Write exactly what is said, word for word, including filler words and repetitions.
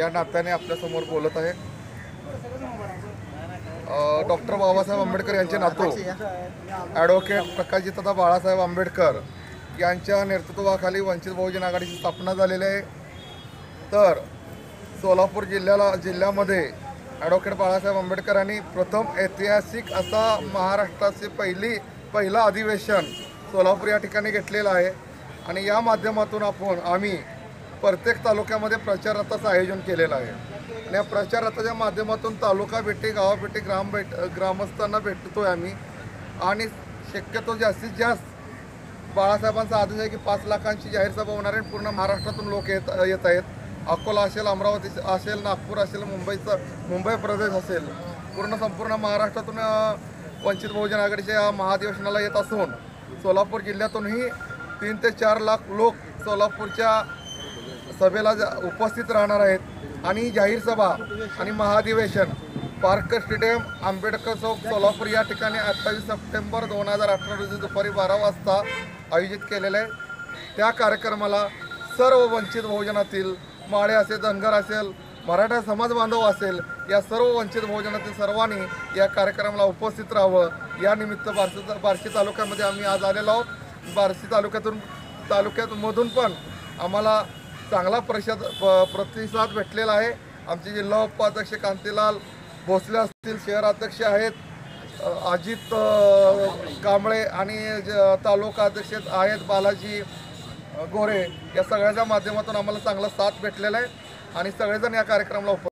या नात्याने आपल्यासमोर बोलत आहे। डॉक्टर बाबासाहेब आंबेडकर यांचे नातू ॲडव्होकेट प्रकाशजीदादा बाळासाहेब आंबेडकर यांच्या नेतृत्वाखाली वंचित बहुजन आघाडीची स्थापना झालेली आहे। तर सोलापूर जिल्ह्याला जिल्ह्यामध्ये ॲडव्होकेट बाळासाहेब आंबेडकरांनी प्रथम ऐतिहासिक असा महाराष्ट्राचे पहिली पहिलं अधिवेशन सोलापूर या ठिकाणी घेतलेलं आहे आणि या माध्यमातून आपण आम्ही प्रत्येक तालुक्यामध्ये प्रचार रथाचं आयोजन केलेलं आहे आणि या प्रचार रथाच्या माध्यमातून तालुका भेटी गाव भेटी ग्राम भेट ग्रामस्थांना भेटतोय आम्ही आणि शक्यतो जास्तीत जास्त बाळासाहेबांचा आदेश आहे की पाच लाखांची जाहीर सभा होणार आहे। पूर्ण महाराष्ट्रातून लोक येत येत आहेत। अकोला असेल, अमरावती असेल, नागपूर असेल, मुंबईचं मुंबई प्रदेश असेल, पूर्ण संपूर्ण महाराष्ट्रातून वंचित बहुजन आघाडीच्या या महाधिवेशनाला येत असून सोलापूर जिल्ह्यातूनही तीन ते चार लाख लोक सोलापूरच्या सभेला उपस्थित राहणार आहेत आणि जाहीर सभा आणि महाधिवेशन पार्क स्टेडियम आंबेडकर चौक सोलापूर या ठिकाणी अठ्ठावीस सप्टेंबर दोन हजार अठरा रोजी दुपारी बारा वाजता आयोजित केलेलं आहे। त्या कार्यक्रमाला सर्व वंचित बहुजनातील माळे असेल, धनगर असेल, मराठा समाज बांधव असेल, या सर्व वंचित बहुजनातील सर्वांनी या कार्यक्रमाला उपस्थित राहावं या निमित्त बार्शी बार्शी तालुक्यामध्ये आम्ही आज आलेलो आहोत। बार्शी तालुक्यातून तालुक्यामधून पण आम्हाला चांगला परिषद प्रतिसाद भेटलेला आहे। आमचे जिल्हा उपाध्यक्ष कांतीलाल भोसले असतील, शहर अध्यक्ष आहेत अजित कांबळे आणि तालुका अध्यक्ष आहेत बालाजी गोरे, या सगळ्याच्या माध्यमातून आम्हाला चांगला साथ भेटलेला आहे आणि सगळेजण या कार्यक्रमाला